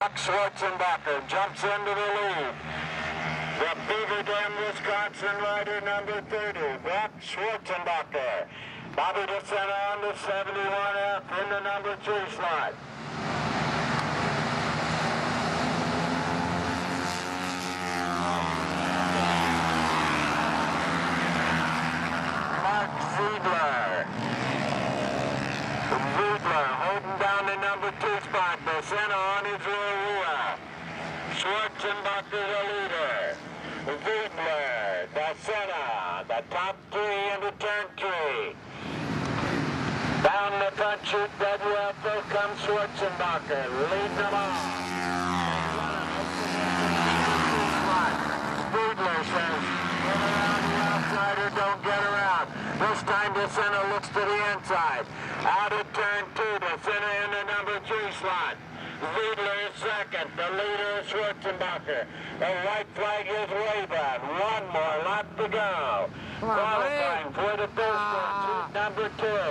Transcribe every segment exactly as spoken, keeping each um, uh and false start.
Schwarzenbacher jumps into the lead. The Beaver Dam, Wisconsin rider number thirty, Brock Schwarzenbacher. Bobby DeSena on the seventy-one F in the number three slot. Mark Ziegler. Ziegler holding down the number two spot. DeSena on his rear wheel. Schwarzenbacher the leader. Ziegler, DeSena, the top three into turn three. Down the front chute, W F O comes Schwarzenbacher, leading them all. Ziegler says, get around the outsider, don't get around. This time DeSena looks to the inside. Out of turn two, DeSena in the number three slot. Ziegler is second, the leader is Schwarzenbacher. The white flag is waving. One more lap to go. Qualifying for the first one, number two.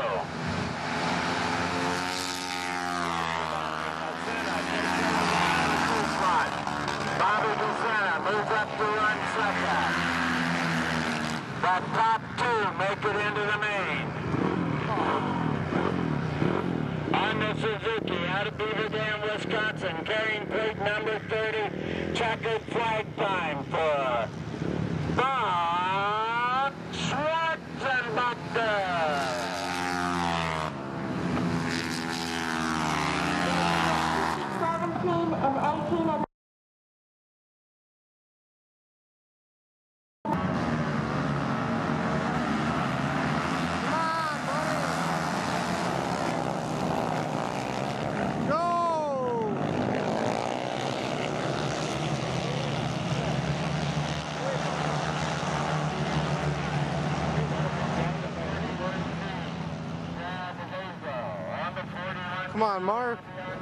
Bobby DeSena moves up to run second. The top two make it into the main. On the Suzuki out of Beaver Dam, Wisconsin, carrying plate number thirty, checkered flag time for Brock Schwarzenbacher. seventeen and eighteen of Come on, Mark.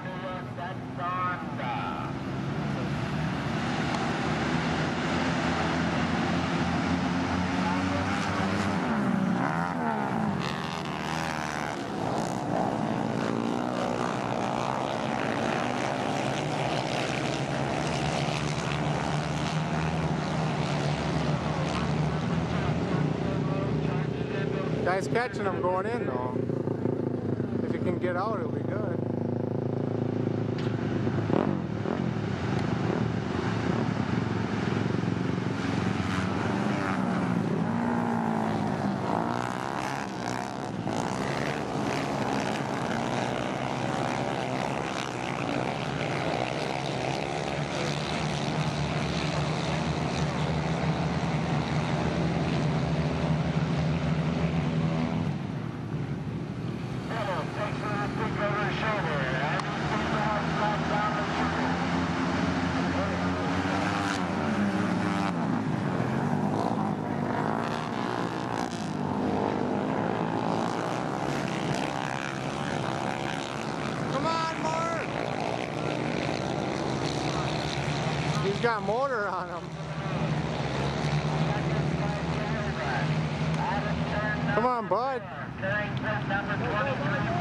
Guy's catching them going in though. If you can get out, it'll be good. He's got motor on him. Come on, bud.